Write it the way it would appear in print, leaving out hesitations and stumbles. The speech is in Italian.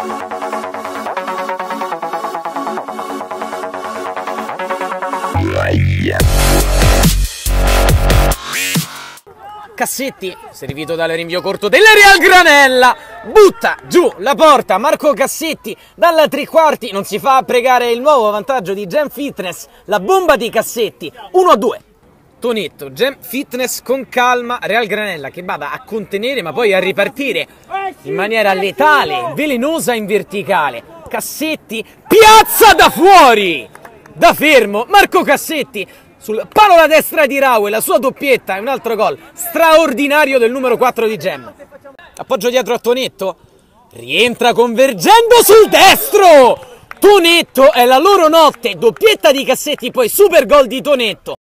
Cassetti, servito dal rinvio corto della Real Granella, butta giù la porta Marco Cassetti dalla tre quarti, non si fa pregare il nuovo vantaggio di Gem Fitness, la bomba di Cassetti, 1-2. Tonetto, Gem Fitness con calma, Real Granella che vada a contenere ma poi a ripartire in maniera letale, velenosa in verticale. Cassetti, piazza da fuori, da fermo, Marco Cassetti sul palo alla destra di Raue, la sua doppietta e un altro gol straordinario del numero 4 di Gem. Appoggio dietro a Tonetto, rientra convergendo sul destro. Tonetto, è la loro notte, doppietta di Cassetti, poi super gol di Tonetto.